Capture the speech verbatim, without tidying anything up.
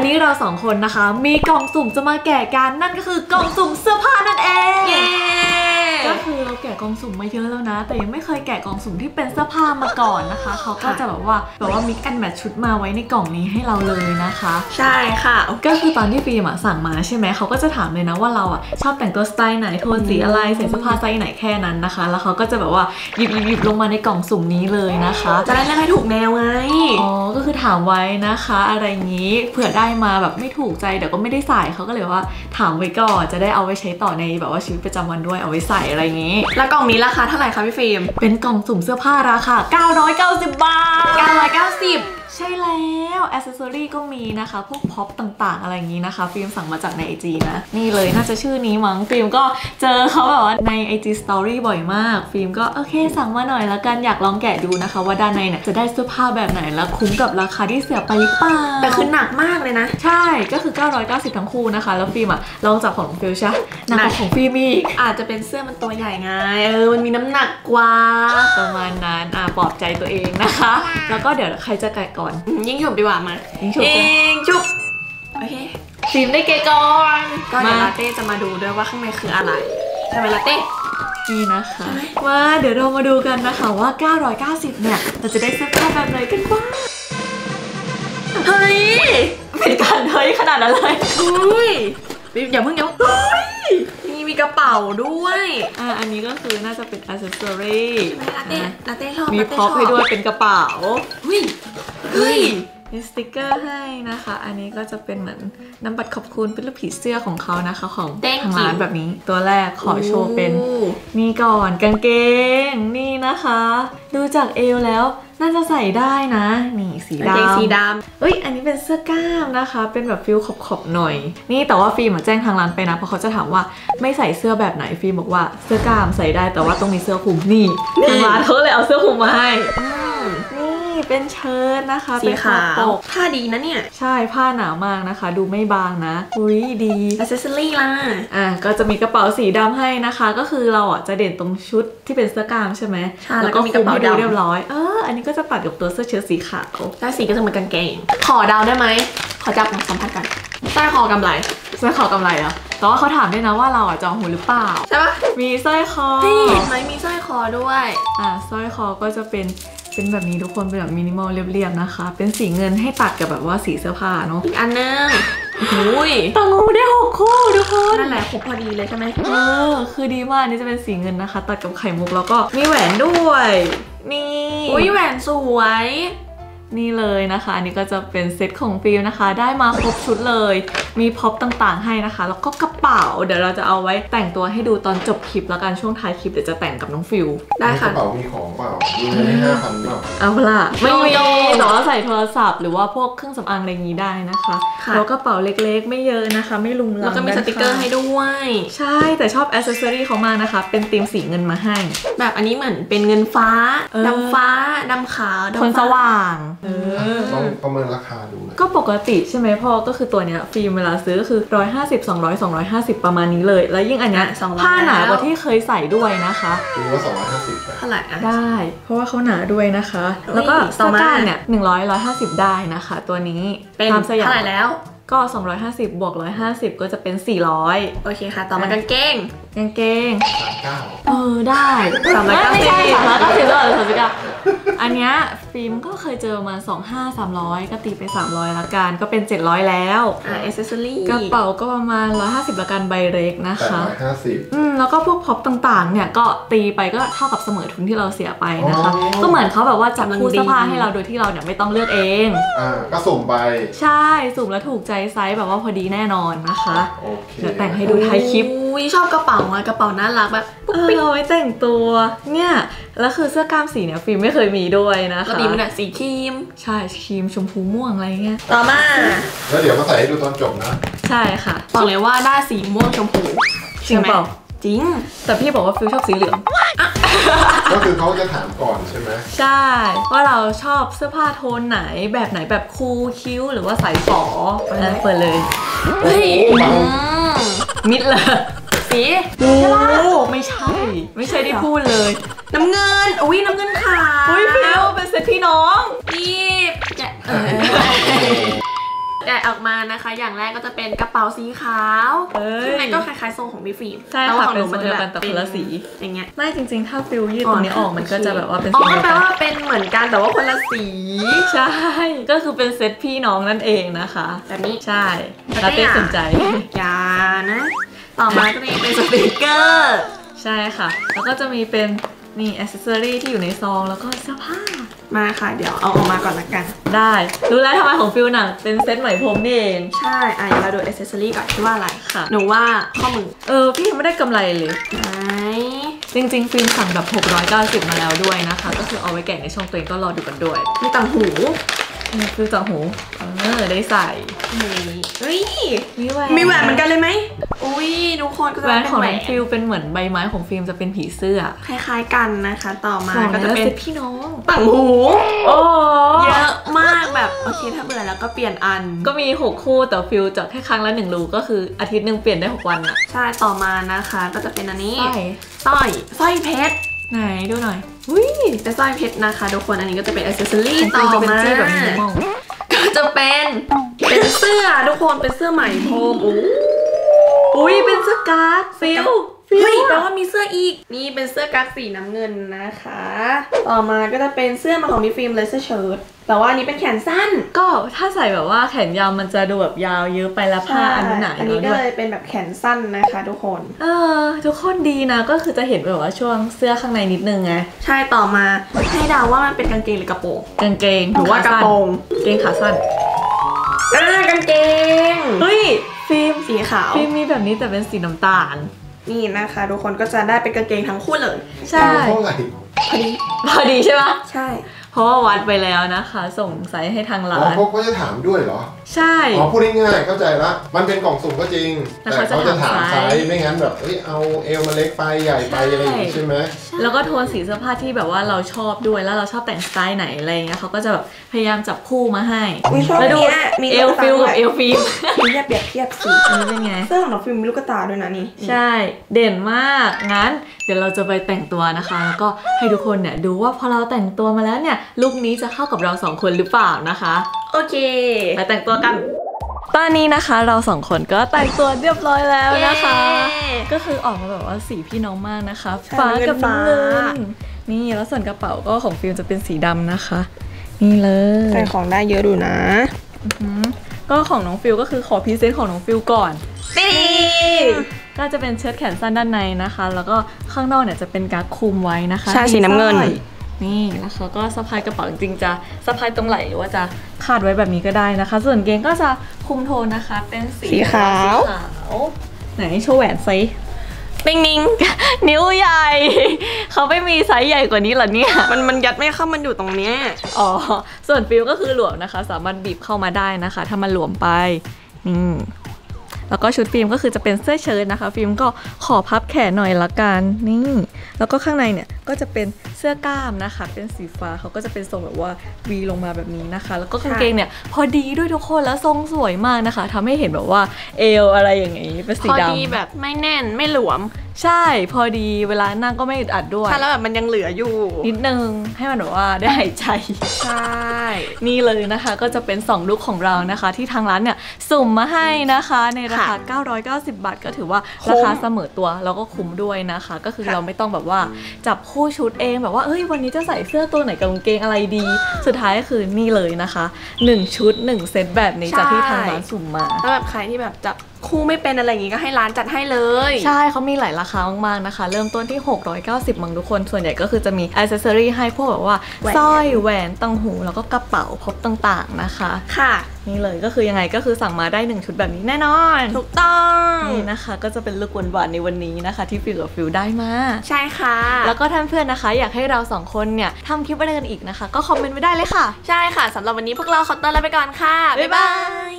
วันนี้เราสองคนนะคะมีกล่องสุ่มจะมาแกะกันนั่นก็คือกล่องสุ่มเสื้อผ้านั่นเองก็คือเราแกะกล่องสุ่มมาเยอะแล้วนะแต่ยังไม่เคยแกะกล่องสุ่มที่เป็นเสื้อผ้ามาก่อนนะคะเขาก็จะแบบว่าแบบว่ามิกซ์แอนด์แมทชุดมาไว้ในกล่องนี้ให้เราเลยนะคะใช่ค่ะก็คือตอนที่ฟิล์มสั่งมาใช่ไหมเขาก็จะถามเลยนะว่าเราอ่ะชอบแต่งตัวสไตล์ไหนโทนสีอะไรใส่เสื้อผ้าไซส์ไหนแค่นั้นนะคะแล้วเขาก็จะแบบว่าหยิบหยิบลงมาในกล่องสุ่มนี้เลยนะคะจะได้เลือกให้ถูกแนวไงอ๋อก็คือถามไว้นะคะอะไรงี้เผื่อได้มาแบบไม่ถูกใจเดี๋ยวก็ไม่ได้ใส่เขาก็เลยว่าถามไว้ก่อนจะได้เอาไว้ใช้ต่อในแบบว่าชีวิตประจำวันด้วยเอาไว้ใส่อะไรงี้แล้วกล่องนี้ราคาเท่าไหร่คะพี่ฟิล์มเป็นกล่องสุ่มเสื้อผ้าราคาเก้าร้อยเก้าสิบบาทเก้าร้อยเก้าสิบใช่แล้วแอ c เซสซอรี่ก็มีนะคะพวกพ็อปต่างๆอะไรอย่างนี้นะคะฟิล์มสั่งมาจากใน ไอ จี นะนี่เลยน่าจะชื่อนี้มั้งฟิล์มก็เจอเขาแบบว่าใน ไอ จี Story บ่อยมากฟิล์มก็โอเคสั่งมาหน่อยแล้วกันอยากลองแกะดูนะคะว่าด้านในเนี่ยจะได้เสื้อผ้าแบบไหนแล้วคุ้มกับราคาที่เสียไปหรือเปล่าแต่คือหนักมากเลยนะใช่ก็คือเก้าร้อยเก้าสิบทั้งคู่นะคะแล้วฟิล์มอะลองจับของฟิล์มใช่หนักกว่าของฟิล์มอีกอาจจะเป็นเสื้อมันตัวใหญ่ไงเออมันมีน้ำหนักกว่าประมาณนั้นอ่ะปลอบใจตัวเองนะคะแล้วก็เดี๋ยวใครจะแกะก่อนยิ่งหยุบดีกว่ามายิ่งชุบเองชุบโอเคฟิล์มได้แกะก่อนก็เดี๋ยวลาเต้จะมาดูด้วยว่าข้างในคืออะไรใช่ไหมลาเต้นี่นะคะมาเดี๋ยวเรามาดูกันนะคะว่าเก้าร้อยเก้าสิบเนี่ยเราจะได้เสื้อผ้าแบบไหนกันบ้างเฮ้ยเป็นการเฮ้ยขนาดนั้นเลยอุ้ยอย่าเพิ่งอย่าเฮ้ยนี่มีกระเป๋าด้วยอ่าอันนี้ก็คือน่าจะเป็นอัซเซสซอรี่ลาเต้ลาเต้ชอบมีพ็อปให้ด้วยเป็นกระเป๋าเฮ้ยเฮ้ยมีสติกเกอร์ให้นะคะอันนี้ก็จะเป็นเหมือนนำบัตรขอบคุณเป็นรูปผีเสื้อของเขานะคะของทางร้านแบบนี้ตัวแรกขอโชว์เป็นนี่ก่อนกางเกงนี่นะคะดูจากเอวแล้วน่าจะใส่ได้นะนี่สีดำสีดำเอ้ยอันนี้เป็นเสื้อกล้ามนะคะเป็นแบบฟิลขอบๆหน่อยนี่แต่ว่าฟิล์มแจ้งทางร้านไปนะเพราะเขาจะถามว่าไม่ใส่เสื้อแบบไหนฟิล์มบอกว่าเสื้อกล้ามใส่ได้แต่ว่าต้องมีเสื้อคลุมนี่ทางร้านเขาเลยเอาเสื้อคลุมมาให้นี่เป็นเชิ้ตนะคะสีขาวผ้าดีนะเนี่ยใช่ผ้าหนามากนะคะดูไม่บางนะอุ้ยดีอัซเซสซอรี่ล่ะอ่ะก็จะมีกระเป๋าสีดำให้นะคะก็คือเราอ่ะจะเด่นตรงชุดที่เป็นเสื้อกล้ามใช่ไหมแล้วก็มีกระเป๋าดำเรียบร้อยเอออันนี้ก็จะตัดกับตัวเสื้อเชิ้ตสีขาวได้สีก็จะเหมือนกางเกงขอเดาได้ไหมขอจับมาสัมผัสกันสร้อยคอกำไรสร้อยคอกำไรเหรอแต่ว่าเขาถามด้วยนะว่าเราอ่ะจองหูหรือเปล่าใช่ปะมีสร้อยคอเห็นไหมมีสร้อยคอด้วยอ่ะสร้อยคอก็จะเป็นเป็นแบบนี้ทุกคนเป็นแบบมินิมอลเรียบๆนะคะเป็นสีเงินให้ตัดกับแบบว่าสีเสื้อผ้าเนาะอีกอันนึงอุ้ยตังหูได้หกคู่ทุกคนนั่นแหละครบพอดีเลยใช่ไหมเออคือดีมากนี่จะเป็นสีเงินนะคะตัดกับไข่มุกแล้วก็มีแหวนด้วยนี่อุ้ยแหวนสวยนี่เลยนะคะอันนี้ก็จะเป็นเซตของฟิลนะคะได้มาครบชุดเลยมีพ็อปต่างๆให้นะคะแล้วก็กระเป๋าเดี๋ยวเราจะเอาไว้แต่งตัวให้ดูตอนจบคลิปแล้วกันช่วงท้ายคลิปเดี๋ยวจะแต่งกับน้องฟิลได้ค่ะกระเป๋ามีของเปล่ามีเงินให้ห้าพันเปล่าเอาล่ะไม่มีแต่ว่าใส่โทรศัพท์หรือว่าพวกเครื่องสำอางอะไรอย่างนี้ได้นะคะแล้วกระเป๋าเล็กๆไม่เยอะนะคะไม่ลุงลังแล้วก็มีสติกเกอร์ให้ด้วยใช่แต่ชอบแอ c เซสซอรี่เขามากนะคะเป็นธีมสีเงินมาให้แบบอันนี้เหมือนเป็นเงินฟ้าดำฟ้าดำขาวโทนสว่างเออประเมินราคาดูเลยก็ปกติใช่ไหมพ่อก็คือตัวเนี้ยฟิล์มเวลาซื้อก็คือหนึ่งร้อยห้าสิบ สองร้อย สองร้อยห้าสิบประมาณนี้เลยแล้วยิ่งอันเนี้ยผ้าหนากว่าที่เคยใส่ด้วยนะคะคือว่าสองร้อยห้าสิบเท่าไหร่อ่ะได้เพราะว่าเขาหนาด้วยนะคะแล้วก็เสื้อกล้ามเนี่ยหนึ่งร้อย หนึ่งร้อยห้าสิบได้นะคะตัวนี้เป็นเท่าไหร่แล้วก็สองร้อยห้าสิบบวกหนึ่งร้อยห้าสิบก็จะเป็นสี่ร้อยโอเคค่ะต่อมากางเกงกางเกงสามเก้าเออได้สามร้อยเก้าสิบสามร้อยเก้าสิบด้วยหรือสามสิบเก้าอันเนี้ยฟิล์มก็เคยเจอมาสองห้า สามร้อยก็ตีไปสามร้อยละกันก็เป็นเจ็ดร้อยแล้วอ่าแอคเซสซอรี่กระเป๋าก็ประมาณหนึ่งร้อยห้าสิบละกันใบเล็กนะคะแปดร้อยห้าสิบอืมแล้วก็พวกพ็อปต่างๆเนี่ยก็ตีไปก็เท่ากับเสมอทุนที่เราเสียไปนะคะก็เหมือนเขาแบบว่าจับคู่เสื้อผ้าให้เราโดยที่เราเนี่ยไม่ต้องเลือกเองอ่าก็สุ่มไปใช่สุ่มแล้วถูกใจไซส์แบบว่าพอดีแน่นอนนะคะโอเคเดี๋ยวแต่งให้ดูท้ายคลิปอุ้ยชอบกระเป๋าอะกระเป๋าน่ารักแบบปุ๊บปิ๊กเอาไว้แต่งตัวเนี่ยแล้วคือเสื้อกล้ามสีเนี่ยฟิล์มไม่เคยมีด้วยนะคะก็ดีมันแบบสีครีมใช่ครีมชมพูม่วงอะไรเงี้ยต่อมาแล้วเดี๋ยวมาใส่ให้ดูตอนจบนะใช่ค่ะบอกเลยว่าได้สีม่วงชมพูจริงเปล่าจริงแต่พี่บอกว่าฟิลชอบสีเหลืองก็คือเขาจะถามก่อนใช่ไหมใช่ว่าเราชอบเสื้อผ้าโทนไหนแบบไหนแบบคูลคิ้วหรือว่าสายฝอเปิดเลยเฮ้ยมิดเลยสีโอ้ไม่ใช่ไม่ใช่ที่พูดเลยน้ำเงินอุ้ยน้ำเงินขาวอุ้ยฟิลเป็นเซตพี่น้องอีบแกะแกะะออกมานะคะ อย่างแรกก็จะเป็นกระเป๋าสีขาวเอ้ยซึ่งมันก็คล้ายๆทรงของพี่ฟิล์มใช่แต่ว่าค่ะของหเป็นนูโซมันนจะเดียวแบกันบแต่คนละสีอย่างเงี้ยไม่จริงๆ ถ้าฟิลยืดตรงนี้ออกมันก็จะแบบว่าเป็นอ๋สีอเดียวแปลกันว่าเป็นเหมือนกันแต่ว่าคนละสีใช่ก็คือเป็นเซตพี่น้องนั่นเองนะคะแบบนี้ใช่ลาเต้สนใจอย่านะ ต่อมาก็จะเป็นสติกเกอร์ใช่ค่ะ แล้วก็จะมีเป็นนี่อ c เซสซอรี่ที่อยู่ในซองแล้วก็เสื้อผ้ามาค่ะเดี๋ยวเอาออกมาก่อนละกันได้รู้แล้วทำไมของฟิลหนังเป็นเซตไหมพรมนี่เองใช่อ่ะเดี๋ยวเราดูอิสเซอรี่ก่อนที่ว่าอะไรค่ะหนูว่าข้อมือเออพี่ยังไม่ได้กำไรเลยไหนจริงๆฟิล์มสั่งแบบหกร้อยเก้าสิบมาแล้วด้วยนะคะ ก็คือเอาไว้แกะในช่องตัวเองก็รอดูกันด้วยมีต่างหูนี่คือจ่อหูเออได้ใส่นี่เฮ้ยมีแหวนมีแหวนเหมือนกันเลยไหมอุ้ยทุกคนก็จะแหวนเป็นของแหวน้องนฟิลเป็นเหมือนใบไม้ของฟิล์มจะเป็นผีเสื้อคล้ายๆกันนะคะ ต่อมาบอกก็เลยจะว่าเป็นเซตพี่น้องต่างหูโอ้เยอะมากแบบโอเคถ้าเบื่อแล้วก็เปลี่ยนอันก็มีหกคู่แต่ฟิลเจาะแค่ครั้งละหนึ่งรูก็คืออาทิตย์หนึ่งเปลี่ยนได้หกวันอะใช่ต่อมานะคะก็จะเป็นอันนี้ใช่สร้อยสร้อยเพชรไหนดูหน่อยอุ้ยเป็นสร้อยเพชรนะคะทุกคนอันนี้ก็จะเป็นอิสเซอรี่ต่ต่ออเป็นมาเสื้อแบบมินิมอลก็จะเป็นเป็นเสื้อทุกคนเป็นเสื้อไหมพรมอู้อุ้ยเป็นเสื้อการ์ดฟิลฟิลเฮ้ยแปลว่ามีเสื้ออีกนี่เป็นเสื้อกั๊กสีน้ำเงินนะคะ ต่อมาก็จะเป็นเสื้อมาของมิฟิล์มเลเซอร์เชิ้ตแต่ว่าอันนี้เป็นแขนสั้นก็ถ้าใส่แบบว่าแขนยาวมันจะดูแบบยาวเยอะไปแล้วผ้าอันหนาอันนี้ก็ด้วยเลยเป็นแบบแขนสั้นนะคะทุกคนเออทุกคนดีนะก็คือจะเห็นแบบว่าช่วงเสื้อข้างในนิดนึงไงใช่ต่อมาให้เดาว่ามันเป็นกางเกงหรือกระโปรงกางเกงหรือว่ากระโปรงเกงขาสั้นอ่ากางเกงเฮ้ยฟิล์มสีขาวฟิล์มมีแบบนี้แต่เป็นสีน้ำตาลนี่นะคะทุกคนก็จะได้เป็นกางเกงทั้งคู่เลยใช่เท่าไหร่พอดีพอดีใช่ปะใช่เพราะว่าวัดไปแล้วนะคะ ส่งไซส์ให้ทางอ๋ร้าอน เขาก็จะถามด้วยเหรอใช่อ๋อพูดง่ายๆเข้าใจละ มันเป็นกล่องสุ่มก็จริงแต่แต่เขาจะเขาจะถามถามไซไซส์ส์ไม่งั้นแบบเอ้ยเอาเอวมาเล็กไปใหญ่ไปอะไรอย่างงี้ใช่ไหมแล้วก็โทนสีเสื้อผ้าที่แบบว่าเราชอบด้วยแล้วเราชอบแต่งสไตล์ไหนอะไรเงี้ยเขาก็จะแบบพยายามจับคู่มาให้อุ๊ยชอบแล้วดูเนี่ยมีเอลฟิลกับเอลฟิล์มมีเนี่ยเปรียบเทียบสีอันนี้เป็นไงเสื้อของน้องฟิล์มมีลูกตาด้วยนะนี่ใช่ เด่นมาก งั้น เดี๋ยวเราจะไปแต่งตัวนะคะ แล้วก็ให้ทุกคนเนี่ยดูว่าพอเราแต่งตัวมาแล้วเนี่ยลุคนี้จะเข้ากับเราสองคนหรือเปล่านะคะโอเคไปแต่งตัวกัน ตอนนี้นะคะเราสองคนก็แต่งตัวเรียบร้อยแล้วนะคะเย้ก็คือออกมาแบบว่าสีพี่น้องมากนะคะใช่ฟ้ากับฟ้าน้ำเงิน นี่แล้วส่วนกระเป๋าก็ของฟิลจะเป็นสีดำนะคะ นี่เลยใส่ของได้เยอะดูนะอืมก็ของน้องฟิลก็คือขอพรีเซนต์ของน้องฟิลก่อนนี่ก็จะเป็นเชิ้ตแขนสั้นด้านในนะคะ แล้วก็ข้างนอกเนี่ยจะเป็นกั๊กคลุมไว้นะคะใช่สีน้ำเงินมีสร้อยนี่แล้วเขาก็สะพายกระเป๋าจริงๆจะสะพายตรงไหล่หรือว่าจะคาดไว้แบบนี้ก็ได้นะคะ ส่วนเกงก็จะคุมโทนนะคะ เป็นสีสีขาวสีขาวไหนโชว์แหวนไซส์นิ่งนิ่งนิ้วใหญ่ เขาไม่มีไซส์ใหญ่กว่านี้เหรอเนี่ยมันมันยัดไม่เข้ามันอยู่ตรงเนี้ยอ๋อส่วนฟิลก็คือหลวมนะคะ สามารถบีบเข้ามาได้นะคะ ถ้ามันหลวมไปนี่แล้วก็ชุดฟิล์มก็คือจะเป็นเสื้อเชิ้ตนะคะ ฟิล์มก็ขอพับแขนหน่อยละกันนี่แล้วก็ข้างในเนี่ยก็จะเป็นเสื้อกล้ามนะคะ เป็นสีฟ้าเขาก็จะเป็นทรงแบบว่าวีลงมาแบบนี้นะคะ แล้วก็กางเกงเนี่ยพอดีด้วยทุกคนแล้วทรงสวยมากนะคะทำให้เห็นแบบว่าเอวอะไรอย่างงี้เป็นสีพอดำดีแบบไม่แน่นไม่หลวมใช่พอดีเวลานั่งก็ไม่อึดอัดด้วยใช่แล้วแบบมันยังเหลืออยู่นิดนึงให้มันแบบว่าได้หายใจใช่นี่เลยนะคะก็จะเป็นสองลุคของเรานะคะ ที่ทางร้านเนี่ยสุ่มมาให้นะคะในราคา เก้าร้อยเก้าสิบบาท ก็ถือว่าราคาเสมอตัวแล้วก็คุ้มด้วยนะคะ ก็คือเราไม่ต้องแบบว่าจับคู่ชุดเองแบบว่าเอ้ยวันนี้จะใส่เสื้อตัวไหนกับกางเกงอะไรดี สุดท้ายก็คือนี่เลยนะคะหนึ่งชุดหนึ่งเซตแบบนี้จากที่ทางร้านสุ่มมาแล้วแบบใครที่แบบจับคู่ไม่เป็นอะไรอย่างงี้ก็ให้ร้านจัดให้เลยใช่เขามีหลายราคามากๆนะคะ เริ่มต้นที่หกร้อยเก้าสิบมั้งทุกคนส่วนใหญ่ก็คือจะมีอิสเซอรี่ให้พวกแบบว่าสร้อยแหวนตังหูแล้วก็กระเป๋าพกต่างๆนะคะค่ะนี่เลยก็คือยังไงก็คือสั่งมาได้หนึ่งชุดแบบนี้แน่นอนถูกต้องนี่นะคะก็จะเป็นลุคหวานๆในวันนี้นะคะที่ฟิลกับฟิลได้มาใช่ค่ะแล้วก็ท่านเพื่อนนะคะ อยากให้เราสองคนเนี่ยทำคลิปอะไรกันอีกนะคะ ก็คอมเมนต์ไว้ได้เลยค่ะใช่ค่ะสำหรับวันนี้พวกเราขอตัวลาไปก่อนค่ะ บ๊ายบาย